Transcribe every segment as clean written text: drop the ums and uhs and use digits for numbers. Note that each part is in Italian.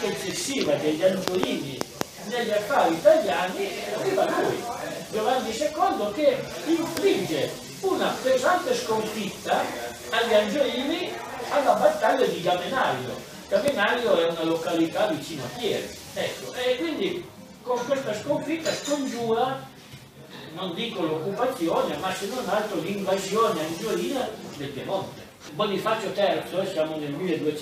anche eccessiva degli angioini negli affari italiani, arriva lui, Giovanni II, che infligge una pesante sconfitta agli angioini alla battaglia di Gamenario. Gamenario è una località vicino a Chieri, ecco, e quindi con questa sconfitta scongiura, non dico l'occupazione, ma se non altro l'invasione angioina del Piemonte. Bonifacio III, siamo nel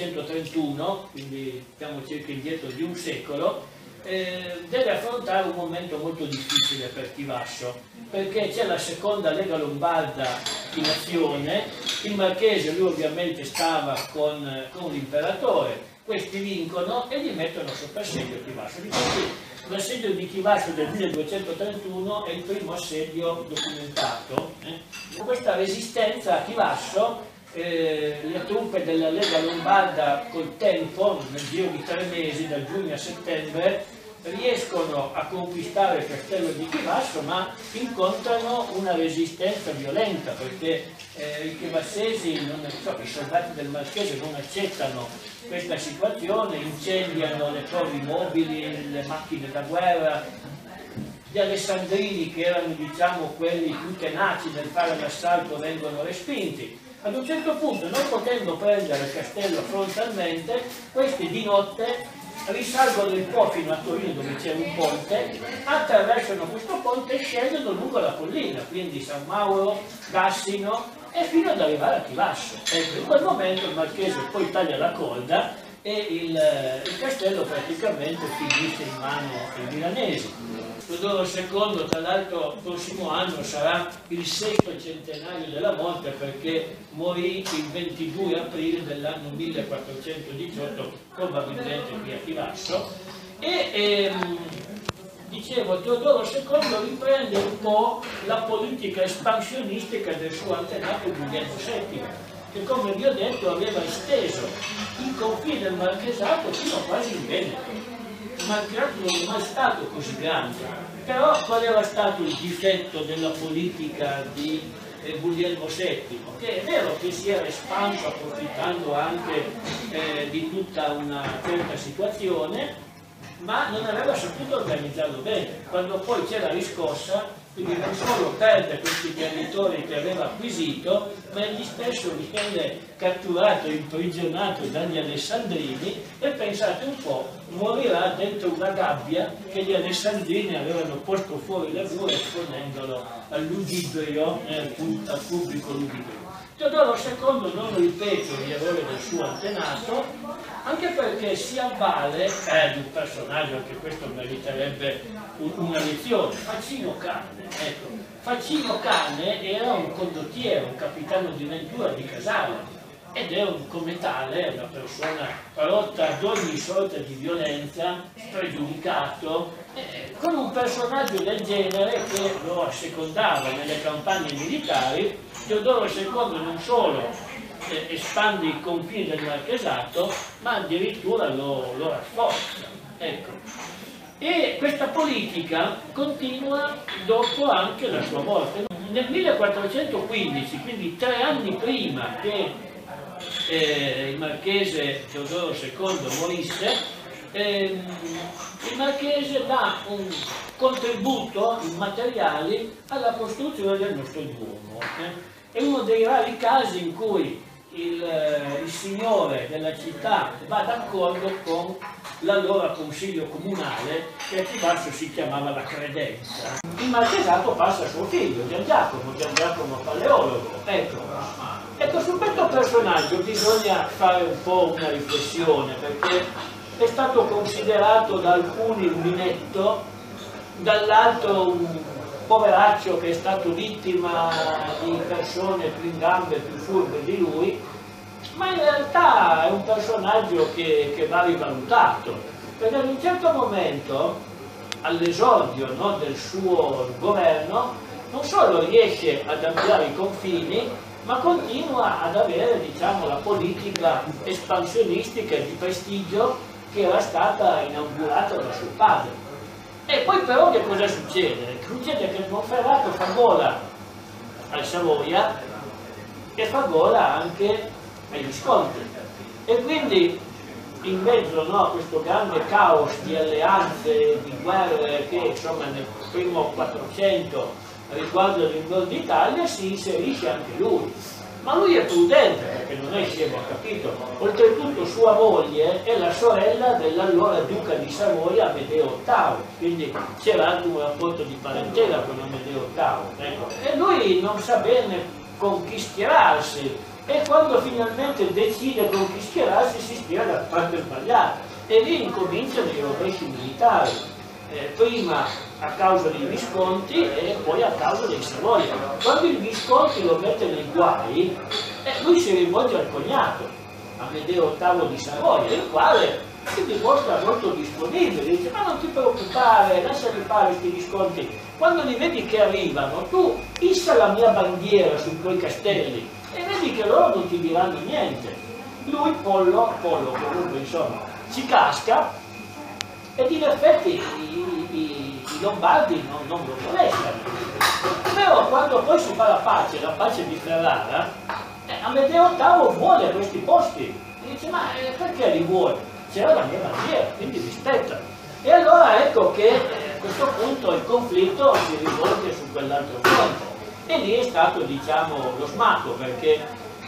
1231, quindi siamo circa indietro di un secolo, deve affrontare un momento molto difficile per Chivasso, perché c'è la seconda Lega Lombarda in azione, il Marchese, lui ovviamente stava con l'imperatore, questi vincono e gli mettono sotto assedio Chivasso. Difatti l'assedio di Chivasso del 1231 è il primo assedio documentato. Questa resistenza a Chivasso, le truppe della Lega Lombarda col tempo, nel giro di 3 mesi, da giugno a settembre, riescono a conquistare il castello di Chivasso, ma incontrano una resistenza violenta, perché i chivassesi, i soldati del Marchese non accettano questa situazione, incendiano le torri mobili, le macchine da guerra. Gli alessandrini, che erano diciamo quelli più tenaci nel fare l'assalto, vengono respinti. Ad un certo punto, non potendo prendere il castello frontalmente, questi di notte risalgono il Po fino a Torino, dove c'è un ponte, attraversano questo ponte e scendono lungo la collina, quindi San Mauro, Cassino, e fino ad arrivare a Chivasso. Ecco, in quel momento il Marchese poi taglia la corda e il castello praticamente finisce in mano ai milanesi. Teodoro II, tra l'altro, il prossimo anno sarà il 6° centenario della morte, perché morì il 22 aprile dell'anno 1418, probabilmente qui a Chivasso. E dicevo, Teodoro II riprende un po' la politica espansionistica del suo antenato Guglielmo VII, che, come vi ho detto, aveva esteso i confini del Marchesato fino quasi in Veneto. Il Marchesato non è mai stato così grande, però qual era stato il difetto della politica di Guglielmo VII? Che è vero che si era espanso approfittando anche di tutta una certa situazione, ma non aveva saputo organizzarlo bene. Quando poi c'è la riscossa, quindi non solo perde questi territori che aveva acquisito, ma egli stesso viene catturato e imprigionato dagli alessandrini e, pensate un po', morirà dentro una gabbia che gli alessandrini avevano posto fuori le mura, esponendolo al ludibrio, al pubblico ludibrio. Teodoro II non ripete gli errori del suo antenato, anche perché si avvale di un personaggio, anche questo meriterebbe una lezione, Facino Cane. Ecco, Facino Cane era un condottiero, un capitano di ventura di Casale, ed è come tale una persona rotta ad ogni sorta di violenza, spregiudicato, con un personaggio del genere che lo assecondava nelle campagne militari. Teodoro II non solo espande i confini del Marchesato, ma addirittura lo rafforza. Ecco. E questa politica continua dopo anche la sua morte. Nel 1415, quindi 3 anni prima che il Marchese Teodoro II morisse, il Marchese dà un contributo in materiali alla costruzione del nostro Duomo. È uno dei rari casi in cui il signore della città va d'accordo con l'allora consiglio comunale, che a Chivasso si chiamava la Credenza. Il marchesato passa a suo figlio, Gian Giacomo Paleologo. Ecco, su questo personaggio bisogna fare un po' una riflessione, perché è stato considerato da alcuni un minetto, dall'altro un poveraccio che è stato vittima di persone più in gambe, più furbe di lui, ma in realtà è un personaggio che va rivalutato, perché ad un certo momento, all'esordio del suo governo, non solo riesce ad ampliare i confini, ma continua ad avere, diciamo, la politica espansionistica e di prestigio che era stata inaugurata da suo padre. E poi però che cosa succede? Succede che il Monferrato fa gola al Savoia e fa gola anche ai Visconti. E quindi in mezzo, no, a questo grande caos di alleanze, di guerre che insomma nel primo 400 riguardano il nord d'Italia, si inserisce anche lui. Ma lui è prudente, perché non è scemo, ha capito. Oltretutto sua moglie è la sorella dell'allora duca di Savoia Amedeo VIII, quindi c'era anche un rapporto di parentela con Amedeo VIII. Ecco. E lui non sa bene con chi schierarsi, e quando finalmente decide con chi schierarsi si schiera dalla parte sbagliata. E lì incominciano i rovesci militari. Prima a causa dei Visconti e poi a causa dei Savoia. Quando il Visconti lo mette nei guai, lui si rivolge al cognato, Amedeo VIII di Savoia, il quale si dimostra molto disponibile, dice: ma non ti preoccupare, lasciali fare questi Visconti, quando li vedi che arrivano tu issa la mia bandiera su quei castelli e vedi che loro non ti diranno niente. Lui, Pollo comunque insomma, ci casca, ed in effetti i Lombardi non lo molestano. Però quando poi si fa la pace di Ferrara, Amedeo VIII vuole questi posti. E dice: ma perché li vuole? C'era la mia bandiera, quindi rispetta. E allora ecco che a questo punto il conflitto si rivolge su quell'altro fronte. E lì è stato, diciamo, lo smacco, perché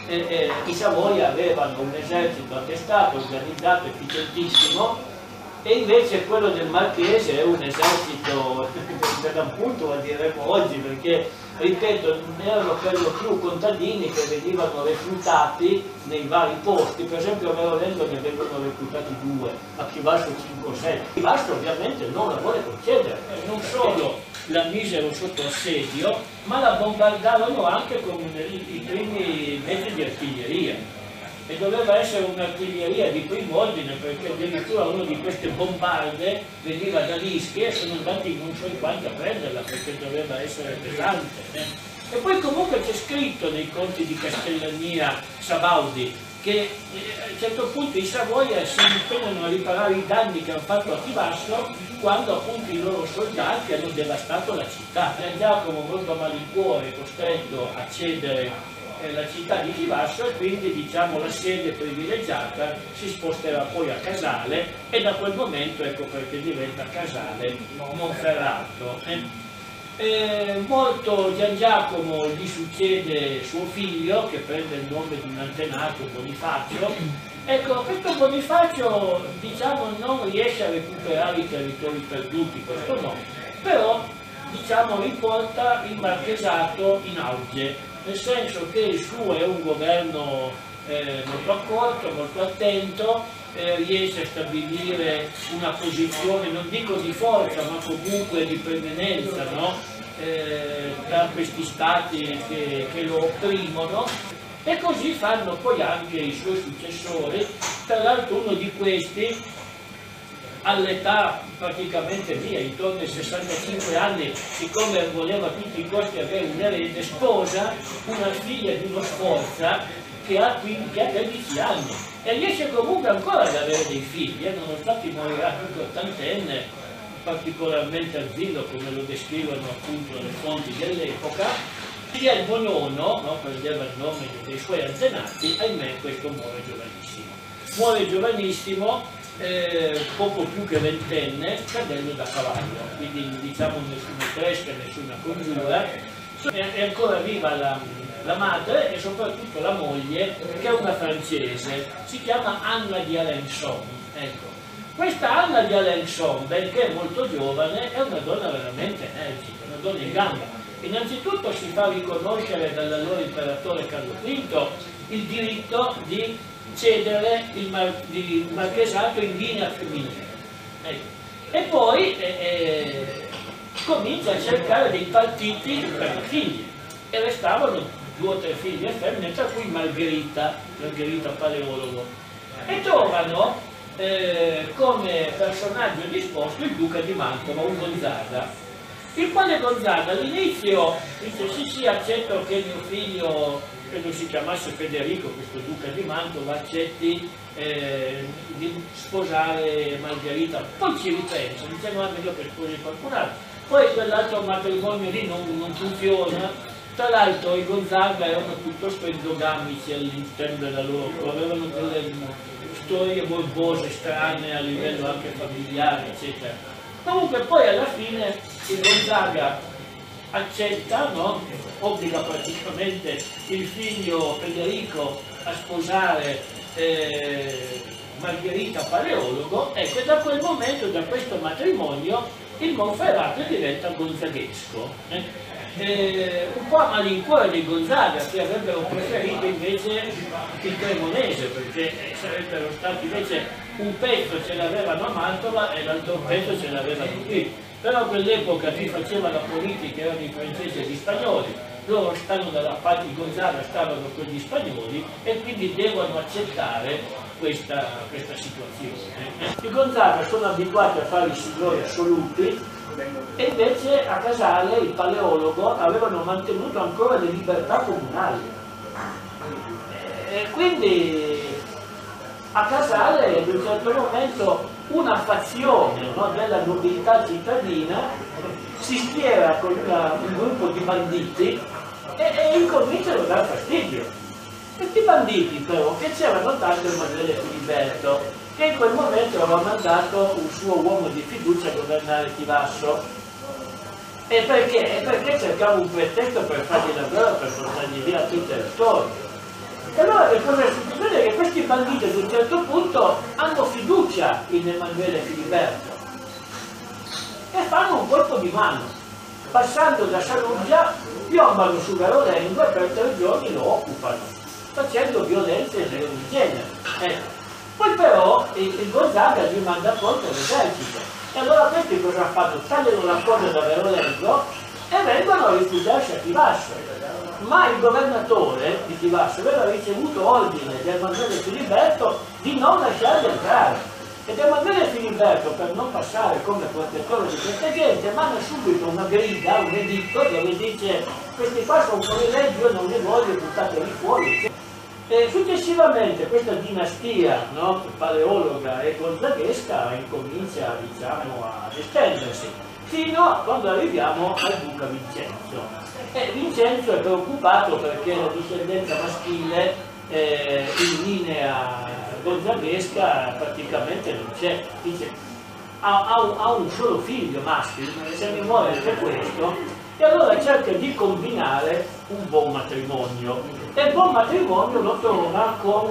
i Savoia avevano un esercito attestato, organizzato, efficientissimo, e invece quello del Marchese è un esercito per l'appunto, diremmo oggi, perché, ripeto, non erano per lo più contadini che venivano reclutati nei vari posti. Per esempio a Merolendo ne vengono reclutati 2, a Chivasso 5 o 6. Chivasso ovviamente non la vuole concedere, non solo la misero sotto assedio, ma la bombardarono anche con i primi mezzi di artiglieria. E doveva essere un'artiglieria di primo ordine, perché addirittura una di queste bombarde veniva da Ischia e sono andati non so in quanti a prenderla, perché doveva essere pesante. E poi comunque c'è scritto nei conti di Castellania Sabaudi che a un certo punto i Savoia si impegnano a riparare i danni che hanno fatto a Chivasso quando appunto i loro soldati hanno devastato la città. E Giacomo, molto a malincuore, è costretto a cedere la città di Chivasso, e quindi, diciamo, la sede privilegiata si sposterà poi a Casale, e da quel momento ecco perché diventa Casale Monferrato. Molto Gian Giacomo gli succede suo figlio, che prende il nome di un antenato, Bonifacio. Ecco, questo Bonifacio, diciamo, non riesce a recuperare i territori perduti, questo no, però, diciamo, riporta il marchesato in auge, nel senso che il suo è un governo molto accorto, molto attento, riesce a stabilire una posizione, non dico di forza, ma comunque di preminenza, no? Tra questi stati che lo opprimono, e così fanno poi anche i suoi successori. Tra l'altro uno di questi, all'età praticamente mia, intorno ai 65 anni, siccome voleva a tutti i costi avere un erede, sposa una figlia di uno Sforza che ha 13 anni e riesce comunque ancora ad avere dei figli, nonostante morirà anche ottantenne, particolarmente arzillo, come lo descrivono appunto le fonti dell'epoca. Sia il Bonono, no, prendeva il nome dei suoi antenati, ahimè questo muore giovanissimo. Muore giovanissimo, poco più che ventenne, cadendo da cavallo, quindi diciamo nessuna tresca, nessuna congiura. È ancora viva la madre e soprattutto la moglie, che è una francese, si chiama Anna di Alençon. Ecco. Questa Anna di Alençon, benché molto giovane, è una donna veramente energica, una donna in gamba. Innanzitutto si fa riconoscere dall'allora imperatore Carlo V il diritto di cedere il marchesato in linea femminile. Ecco. E poi comincia a cercare dei partiti per le figlie, e restavano 2 o 3 figlie femmine, tra cui Margherita Paleologo, e trovano come personaggio disposto il duca di Mantova, un Gonzaga, il quale Gonzaga all'inizio dice: sì, accetto che mio figlio, credo si chiamasse Federico, questo duca di Mantova, accetti di sposare Margherita. Poi ci ripensa, dice: no, è meglio che sposi qualcun altro. Poi quell'altro matrimonio lì non funziona, Tra l'altro i Gonzaga erano piuttosto endogamici all'interno della loro, avevano delle storie morbose, strane a livello anche familiare, eccetera. Comunque poi alla fine il Gonzaga accetta, no? Obbliga praticamente il figlio Federico a sposare Margherita Paleologo, ecco, e da quel momento, da questo matrimonio, il Monferrato diventa gonzaghesco. Un po' a malincuore di Gonzaga, che avrebbero preferito invece il cremonese, perché sarebbero stati invece un pezzo ce l'avevano a Mantova e l'altro pezzo ce l'avevano qui. Però a quell'epoca chi faceva la politica erano i francesi e gli spagnoli, loro stanno dalla parte di Gonzaga, stavano con gli spagnoli e quindi devono accettare questa situazione. I Gonzaga sono abituati a fare i signori assoluti e invece a Casale, il Paleologo, avevano mantenuto ancora le libertà comunali. Quindi a Casale ad un certo momento una fazione, no, della nobiltà cittadina si schiera con un gruppo di banditi e incominciano a dar fastidio. Questi banditi però piacevano tanto Emanuele Filiberto, che in quel momento aveva mandato un suo uomo di fiducia a governare Chivasso. E perché? Perché cercava un pretesto per fargli la guerra, per portargli via tutto il territorio. E allora che cosa succede? Che questi banditi ad un certo punto hanno fiducia in Emanuele Filiberto e fanno un colpo di mano, passando da Saluggia, piombano su Garolengo e per 3 giorni lo occupano, facendo violenze di ogni genere. Poi però il Gonzaga gli manda contro l'esercito e allora questi cosa fanno? Tagliano la coda da Garolengo e vengono a rifugiarsi a Chivasso. Ma il governatore di Chivasso aveva ricevuto ordine da Emanuele Filiberto di non lasciarli entrare. Ed Emanuele Filiberto, per non passare come protettore di questa gente, manda subito una grida, un editto dove dice: questi qua sono fuori legge, io non li voglio, buttateli fuori. E successivamente questa dinastia, no, paleologa e gonzaghesca incomincia, diciamo, ad estendersi, fino a quando arriviamo al duca Vincenzo. E Vincenzo è preoccupato perché la discendenza maschile in linea gonzaghesca praticamente non c'è. Dice, ha un solo figlio maschio, se ne muore anche questo, e allora cerca di combinare un buon matrimonio. E il buon matrimonio lo trova con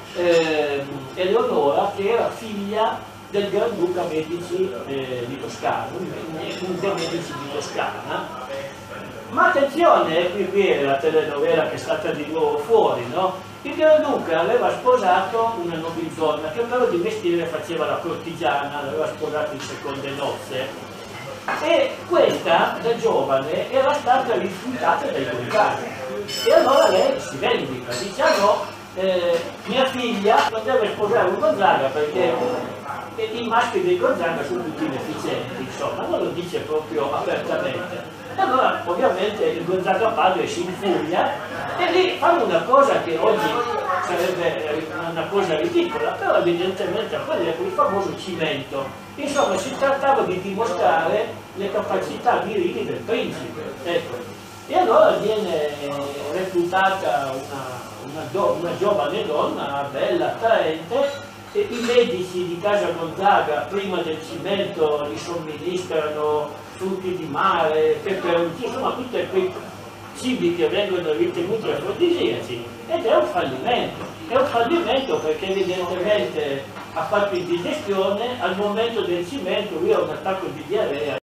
Eleonora, che era figlia del Granduca Medici di Toscana, un dei Medici di Toscana. Ma attenzione, qui è la telenovela che è stata di nuovo fuori, no? Il Granduca aveva sposato una nobildonna che però di mestiere faceva la cortigiana, l'aveva sposato in seconde nozze, e questa da giovane era stata rifiutata dai Gonzaga. E allora lei si vendica, diciamo, mia figlia non deve sposare un Gonzaga perché i maschi dei Gonzaga sono tutti inefficienti, insomma, non lo dice proprio apertamente. E allora ovviamente il Gonzaga padre si infuria e lì fanno una cosa che oggi sarebbe una cosa ridicola, però evidentemente a quell'epoca il famoso cimento. Insomma, si trattava di dimostrare le capacità virili del principe. Ecco. E allora viene reclutata una giovane donna, bella, attraente, e i medici di casa Gonzaga prima del cimento gli somministrano frutti di mare, peperoncini, insomma tutti quei cibi che vengono ritenuti afrodisiaci, ed è un fallimento perché evidentemente ha fatto indigestione, al momento del cimento lui ha un attacco di diarrea.